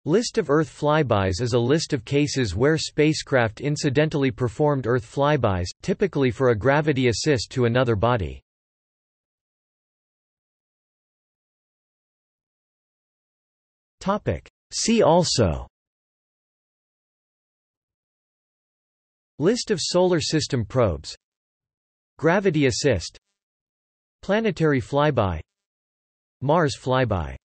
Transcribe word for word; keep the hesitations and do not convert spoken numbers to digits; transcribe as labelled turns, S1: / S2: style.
S1: List of Earth flybys is a list of cases where spacecraft incidentally performed Earth flybys, typically for a gravity assist to another body. See also: List of Solar System probes, Gravity assist, Planetary flyby, Mars flyby.